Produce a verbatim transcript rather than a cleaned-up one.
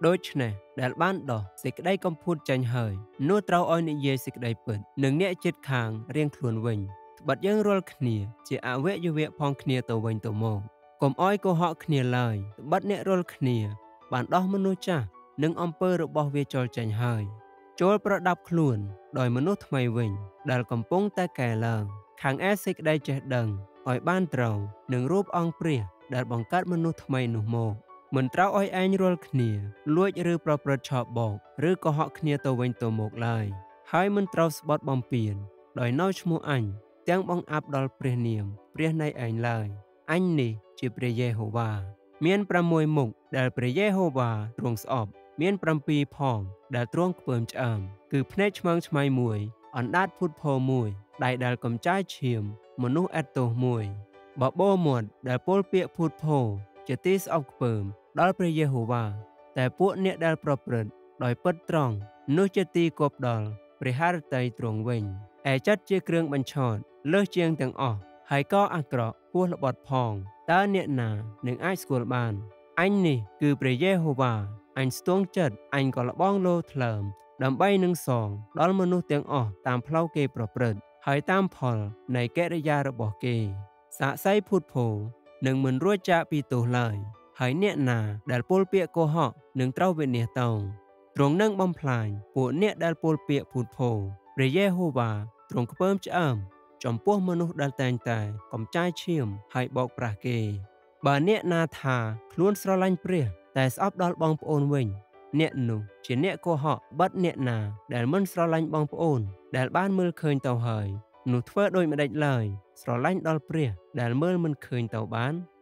ដូច្នេះដែលបានដោះសេចក្តីកំពូតចេញហើយនោះត្រូវឲ្យនិយាយសេចក្តីពិតនឹងអ្នកជិតខាងរៀងខ្លួនវិញត្បិតយើងរាល់គ្នាជាអវយវៈផងគ្នាទៅវិញទៅមកកុំឲ្យកុហកគ្នាឡើយត្បិតអ្នករាល់គ្នាបានដោះមនុស្សចាស់និងអំពើរបស់វាចូលចេញហើយចូលប្រដាប់ខ្លួនដោយមនុស្សថ្មីវិញដែលកំពុងតែកែឡើងខាងឯសេចក្តីចេះដឹងឲ្យបានត្រូវនឹងរូបអង្គព្រះដែលបង្កើតមនុស្សថ្មីនោះមកមិនត្រូវឲ្យឯងរាល់គ្នាលួចឬប្រព្រឹត្តឆបោកឬកុហកគ្នាទៅវិញទៅមកឡើយហើយមិនត្រូវស្បត់បំពានដោយនៅឈ្មោះអញទាំងបង្អាប់ដល់ព្រះនាមព្រះនៃឯងឡើយអញនេះជាព្រះយេហូវ៉ាមានប្រាំមួយមុខដែលព្រះយេហូវ៉ាទ្រង់ស្អប់មានប្រាំពីរផងដែលទ្រង់ខ្ពើមឆ្អើមគឺភ្នែកឆ្មើងឆ្មៃមួយអណ្ដាតភុតភរមួយដៃដែលកំចាយឈាមមនុស្សអេតទោសមួយបបោមាត់ដែលពលពាកភុតភរជាទីស្អប់ខ្ពើមដល់ព្រះយេហូវ៉ាតែពួកអ្នកដែលប្រព្រឹត្តដោយពិតត្រង់នោះជាទីគប់ដល់ព្រះハរតីទ្រង់វិញឯចិត្តជាគ្រឿងបញ្ឆោតលើសជាងទាំងអស់ហើយក៏អាក្រក់ហួសល្បត់ផងតើអ្នកណានឹងអាចស្គាល់បានអញនេះគឺព្រះយេហូវ៉ាអញស្ទង់ចិត្តអញក៏លបងលោថ្លើមដើម្បីនឹងសងដល់មនុស្សទាំងអស់តាមផ្លូវគេប្រព្រឹត្តហើយតាមផលនៃកិរិយារបស់គេសាក្សីភូតភរនឹងមិនរួចចាកពីទោសឡើយហើយអ្នកណាដែលពលពាកកុហកនឹងត្រូវវិនាសតោងទ្រង់នឹងបំផ្លាញពួកអ្នកដែលពលពាកភូតភរព្រះយេហូវ៉ាទ្រង់ខ្ពើមឆ្អើមចំពោះមនុស្សដែលតែងតែកំចាយឈាមហើយបោកប្រាស់គេបើអ្នកណាថាខ្លួនស្រឡាញ់ព្រះតែស្អប់ដល់បងប្អូនវិញអ្នកនោះជាអ្នកកុហកបិទអ្នកណាដែលមិនស្រឡាញ់បងប្អូនដែលបានមើលឃើញទៅហើយនោះធ្វើដូចម្ដេចឡើយស្រឡាញ់ដល់ព្រះដែលមើលមិនឃើញទៅបាន